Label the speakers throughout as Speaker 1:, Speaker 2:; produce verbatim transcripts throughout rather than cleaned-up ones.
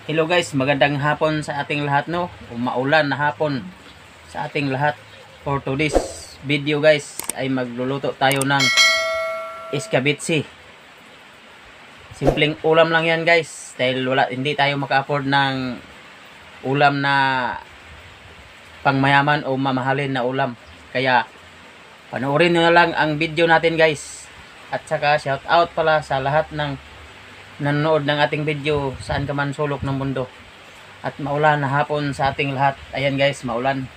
Speaker 1: Hello guys, magandang hapon sa ating lahat, no? Maulan na hapon sa ating lahat. For today's video guys ay magluluto tayo ng iskabitsi. Simpleng ulam lang yan guys, dahil wala, hindi tayo maka-afford ng ulam na pangmayaman o mamahalin na ulam. Kaya panoorin nyo na lang ang video natin guys. At saka shout out pala sa lahat ng nanonood ng ating video saan ka man sulok ng mundo. At maulan na hapon sa ating lahat. Ayan guys, maulan.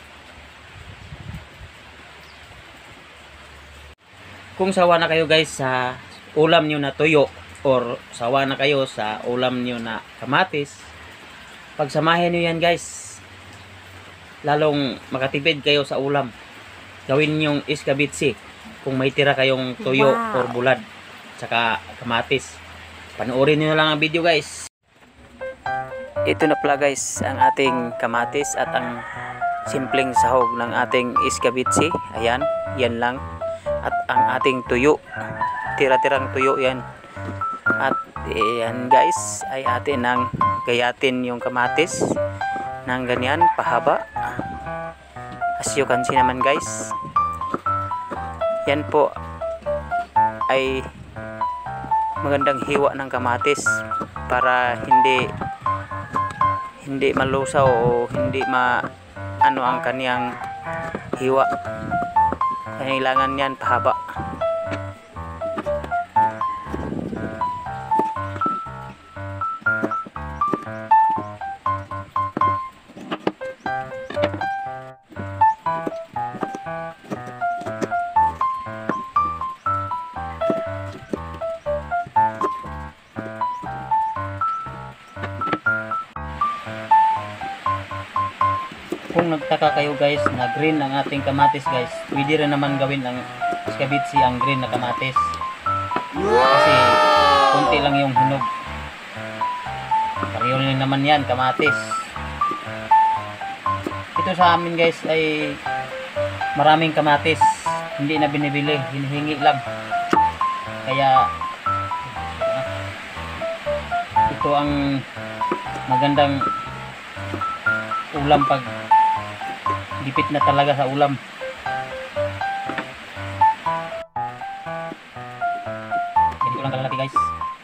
Speaker 1: Kung sawa na kayo guys sa ulam nyo na tuyo, or sawa na kayo sa ulam nyo na kamatis, pagsamahin nyo yan guys, lalong makatipid kayo sa ulam. Gawin yung iskabitsi kung may tira kayong tuyo wow. or bulad saka kamatis. Panoorin niyo lang ang video guys. Ito na pala guys ang ating kamatis at ang simpleng sahog ng ating iskabitsi. Ayan, yan lang. At ang ating tuyo, tira-tirang tuyo yan. At yan guys ay atin nang gayatin yung kamatis ng ganyan pahaba. As you can see naman guys, yan po ay magandang hiwa ng kamatis para hindi hindi malusaw o hindi ma ano ang kaniyang hiwa. Kailangan yan pahaba. Kung nagtaka kayo guys na green ang ating kamatis guys, pwede rin naman gawin ang iskabitsi ang green na kamatis. Kasi konti lang yung hinog. Pareho rin naman yan, kamatis. Ito sa amin guys ay maraming kamatis. Hindi na binibili, hinihingi lang. Kaya ito ang magandang ulam pag dipit na talaga sa ulam. Ganito lang kalaki guys.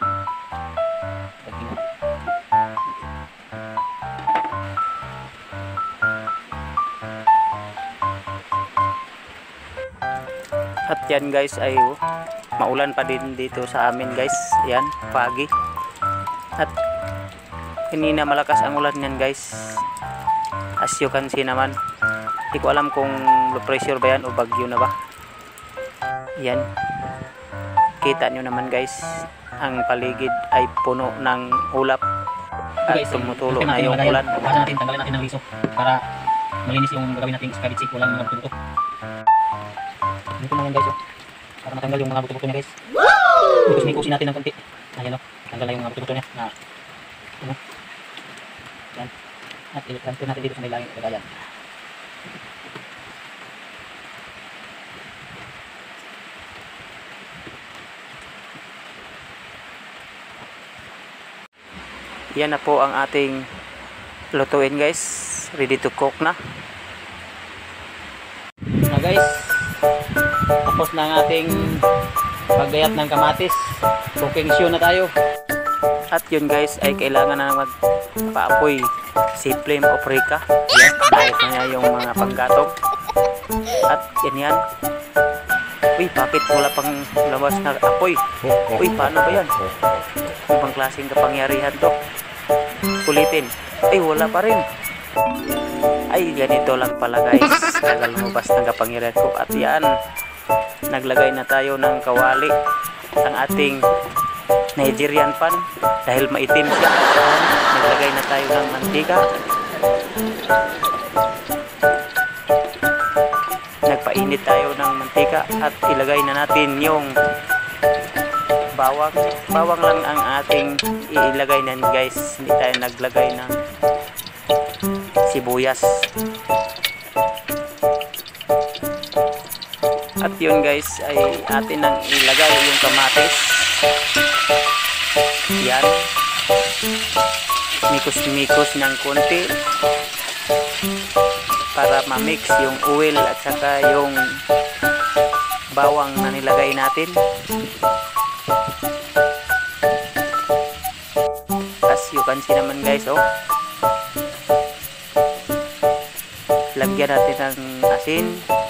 Speaker 1: At yan guys ay oh, maulan pa din dito sa amin guys. Yan, pagi. At kanina malakas ang ulan yan guys. As you can see naman. Hindi ko alam kung low pressure ba yan o bagyo na ba. Yan. Kita nyo naman guys, ang paligid ay puno ng ulap at okay, tumutulo na yung ulan. Basa natin, tanggalin natin ng liso para malinis yung gagawin nating iskabitsi. Walang mga buto-buto. Dito mo yan guys, oh, para matanggal yung mga buto-buto niya guys. Ikus-mikusin natin ng konti. Ayan o, tanggal na yung mga buto-buto niya na ano. Yan. At i-transfer natin dito sa may langit. Kaya yan. Yan na po ang ating lutuin guys. Ready to cook na. Na guys, tapos na ang ating paggayat ng kamatis. Cooking show na tayo. At yun guys ay kailangan na magpaapoy si flame of Rica. Yan, dahil na niya yung mga panggatong. At yan yan. Uy, bakit wala pang labas na apoy? Uy, paano ba yan? Ibang klaseng kapangyarihan to. Ulitin. Ay, wala pa rin. Ay, ganito lang pala guys. Tagal lumabas ng kapangyarihan ko. At yan, naglagay na tayo ng kawali. Ang ating Nigerian pan. Dahil maitim siya. Naglagay na tayo ng mantika. Nagpainit tayo ng mantika. At ilagay na natin yung bawang. Bawang lang ang ating ilagay nan guys. Hindi tayo naglagay ng sibuyas. At yun guys ay atin nang ilagay yung kamatis. Yan. mikos-mikos ng konti para ma-mix yung oil at saka yung bawang na nilagay natin. As you can see naman guys, oh, lagyan natin ng asin,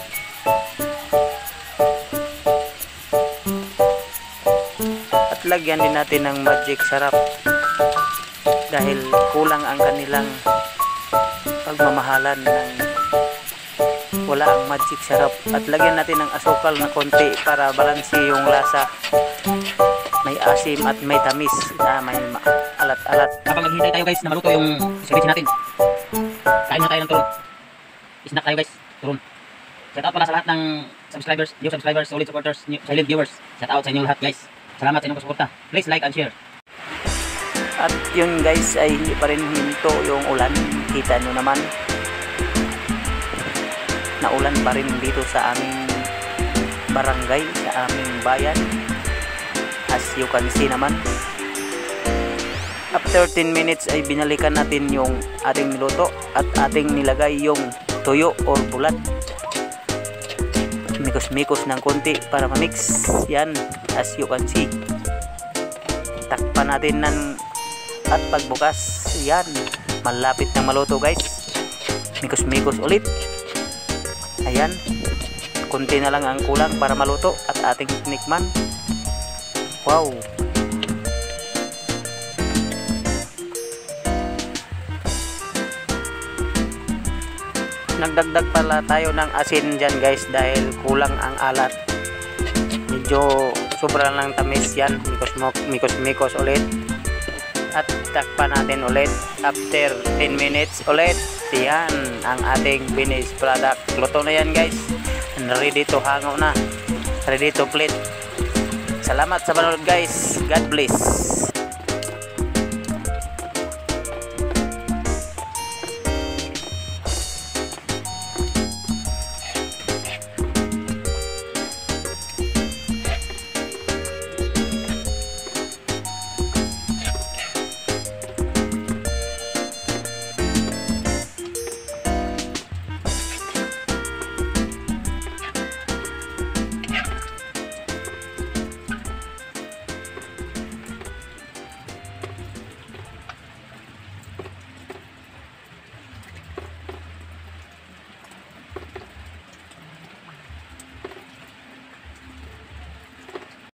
Speaker 1: at lagyan din natin ng magic sarap dahil kulang ang kanilang pagmamahalan ng wala ang magic sarap, at lagyan natin ng asukal na konti para balanse yung lasa, may asim at may tamis na may alat-alat. Habang naghihintay tayo guys na maluto yung ceviche natin, kain na tayo ng turon. Snack tayo guys, turon. Shout out pala sa lahat ng subscribers, new subscribers, solid supporters, new, silent viewers. Shout out sa inyong lahat guys, salamat sa inyong suporta. Please like and share. At yun guys, ay hindi pa rin hinto yung ulan. Kita nyo naman na ulan pa rin dito sa aming barangay, sa aming bayan, as you can see naman. After ten minutes ay binalikan natin yung ating niluto at ating nilagay yung tuyo or bulat. Mikos-mikos ng konti para ma-mix yan, as you can see. Takpan natin ng at pagbukas yan, malapit na maluto guys. Mikos-mikos ulit. Ayan, kunti na lang ang kulang para maluto at ating tinikman. Wow, nagdagdag pala tayo ng asin dyan guys dahil kulang ang alat. Medyo sobrang lang tamis yan. Mikos-mikos ulit at takpan natin ulit. After ten minutes ulit, yan ang ating finished product. Luto na yan guys, and ready to hango na, ready to plate. Salamat sa panonood guys, God bless.